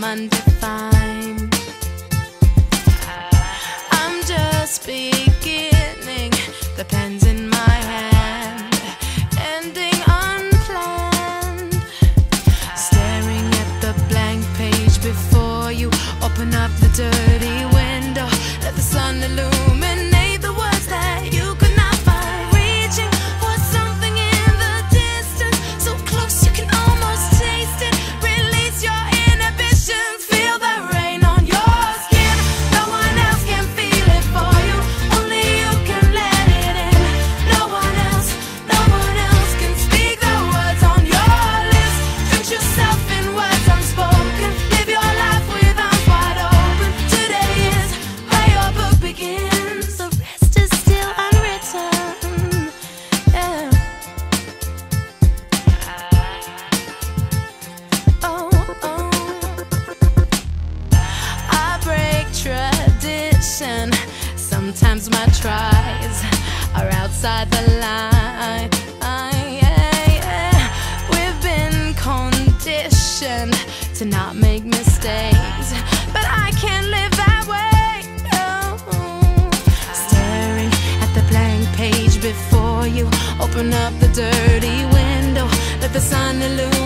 undefined. I'm just beginning, the pen's in my hand, ending unplanned. Staring at the blank page before you, open up the dirty window, let the sun illuminate the words that you could not find. Reaching for something in the distance, so close you can almost taste it. Release your inhibitions, feel the rain on your skin. No one else can feel it for you, only you can let it in. No one else can speak the words on your lips. Drench yourself in words unspoken, live your life with arms wide open. Today is where your book begins, the rest is still unwritten. Yeah. Oh, oh. I break tradition. Sometimes my tries are outside the line. We've been conditioned to not make mistakes, but I can't live that way. Oh. Staring at the blank page before you, open up the dirty window, let the sun illuminate